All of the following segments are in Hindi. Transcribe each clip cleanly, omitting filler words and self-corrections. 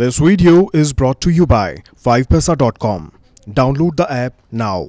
This video is brought to you by 5paisa.com. Download the app now.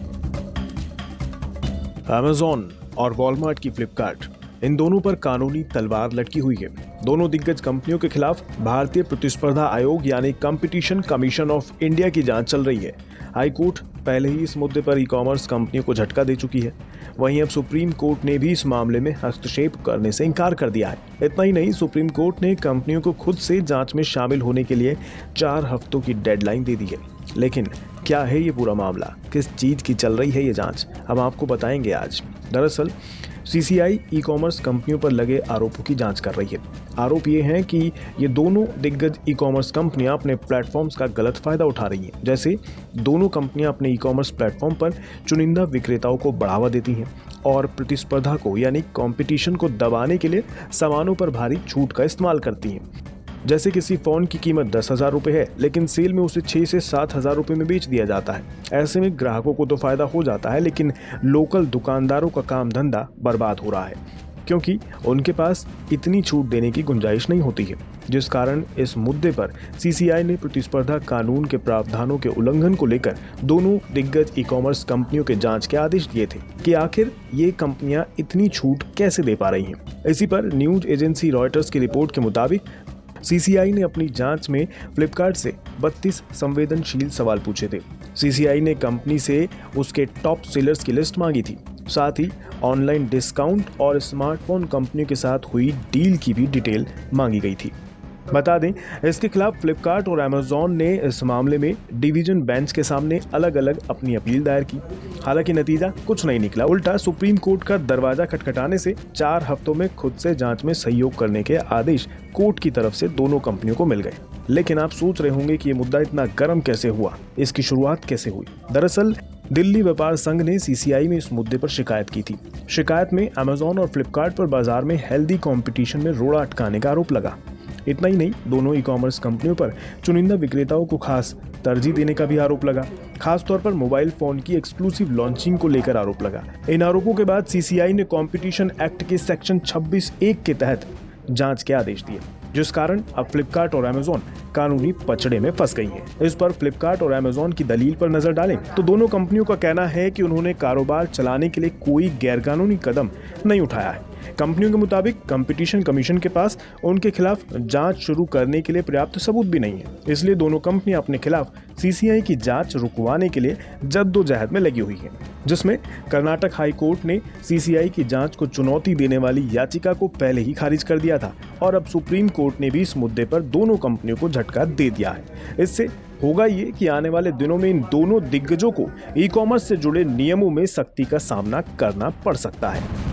Amazon और वॉलमार्ट की फ्लिपकार्ट, इन दोनों पर कानूनी तलवार लटकी हुई है। दोनों दिग्गज कंपनियों के खिलाफ भारतीय प्रतिस्पर्धा आयोग यानी कंपटीशन कमीशन ऑफ इंडिया की जांच चल रही है। हाई कोर्ट पहले ही इस मुद्दे पर ई कॉमर्स कंपनियों को झटका दे चुकी है। वहीं अब सुप्रीम कोर्ट ने भी इस मामले में हस्तक्षेप करने से इनकार कर दिया है। इतना ही नहीं, सुप्रीम कोर्ट ने कंपनियों को खुद से जांच में शामिल होने के लिए 4 हफ्तों की डेडलाइन दे दी है। लेकिन क्या है ये पूरा मामला, किस चीज़ की चल रही है ये जांच, हम आपको बताएंगे आज। दरअसल सीसीआई ई कॉमर्स कंपनियों पर लगे आरोपों की जांच कर रही है। आरोप ये हैं कि ये दोनों दिग्गज ई कॉमर्स कंपनियां अपने प्लेटफॉर्म्स का गलत फायदा उठा रही हैं। जैसे दोनों कंपनियां अपने ई कॉमर्स प्लेटफॉर्म पर चुनिंदा विक्रेताओं को बढ़ावा देती हैं और प्रतिस्पर्धा को यानी कंपटीशन को दबाने के लिए सामानों पर भारी छूट का इस्तेमाल करती हैं। जैसे किसी फ़ोन की कीमत 10,000 रुपये है, लेकिन सेल में उसे 6 से 7,000 रुपये में बेच दिया जाता है। ऐसे में ग्राहकों को तो फ़ायदा हो जाता है, लेकिन लोकल दुकानदारों का काम धंधा बर्बाद हो रहा है, क्योंकि उनके पास इतनी छूट देने की गुंजाइश नहीं होती है। जिस कारण इस मुद्दे पर सीसीआई ने प्रतिस्पर्धा कानून के प्रावधानों के उल्लंघन को लेकर दोनों दिग्गज ई कॉमर्स कंपनियों के जांच के आदेश दिए थे कि आखिर ये कंपनियां इतनी छूट कैसे दे पा रही हैं। इसी पर न्यूज एजेंसी रॉयटर्स की रिपोर्ट के मुताबिक सीसीआई ने अपनी जांच में फ्लिपकार्ट से 32 संवेदनशील सवाल पूछे थे। सीसीआई ने कंपनी से उसके टॉप सेलर्स की लिस्ट मांगी थी। साथ ही ऑनलाइन डिस्काउंट और स्मार्टफोन कंपनियों के साथ हुई डील की भी डिटेल मांगी गई थी। बता दें, इसके खिलाफ फ्लिपकार्ट और अमेजॉन ने इस मामले में डिवीजन बेंच के सामने अलग अलग अपनी अपील दायर की। हालांकि नतीजा कुछ नहीं निकला। उल्टा सुप्रीम कोर्ट का दरवाजा खटखटाने से 4 हफ्तों में खुद से जांच में सहयोग करने के आदेश कोर्ट की तरफ से दोनों कंपनियों को मिल गए। लेकिन आप सोच रहे होंगे कि ये मुद्दा इतना गर्म कैसे हुआ, इसकी शुरुआत कैसे हुई। दरअसल दिल्ली व्यापार संघ ने सीसीआई में इस मुद्दे पर शिकायत की थी। शिकायत में अमेजॉन और फ्लिपकार्ट पर बाजार में हेल्दी कंपटीशन में रोड़ा अटकाने का आरोप लगा। इतना ही नहीं, दोनों ई कॉमर्स कंपनियों पर चुनिंदा विक्रेताओं को खास तरजीह देने का भी आरोप लगा। खासतौर पर मोबाइल फोन की एक्सक्लूसिव लॉन्चिंग को लेकर आरोप लगा। इन आरोपों के बाद सीसीआई ने कॉम्पिटिशन एक्ट के सेक्शन 26(1) के तहत जांच के आदेश दिए, जिस कारण अब फ्लिपकार्ट और अमेजॉन कानूनी पचड़े में फंस गई हैं। इस पर फ्लिपकार्ट और अमेजॉन की दलील पर नजर डालें तो दोनों कंपनियों का कहना है कि उन्होंने कारोबार चलाने के लिए कोई गैरकानूनी कदम नहीं उठाया है। कंपनियों के मुताबिक कंपटीशन कमीशन के पास उनके खिलाफ जांच शुरू करने के लिए पर्याप्त सबूत भी नहीं है। इसलिए दोनों कंपनियां अपने खिलाफ सीसीआई की जांच रुकवाने के लिए जद्दोजहद में लगी हुई हैं, जिसमें कर्नाटक हाई कोर्ट ने सीसीआई की जांच को चुनौती देने वाली याचिका को पहले ही खारिज कर दिया था और अब सुप्रीम कोर्ट ने भी इस मुद्दे पर दोनों कंपनियों को झटका दे दिया है। इससे होगा ये कि आने वाले दिनों में इन दोनों दिग्गजों को ई कॉमर्स से जुड़े नियमों में सख्ती का सामना करना पड़ सकता है।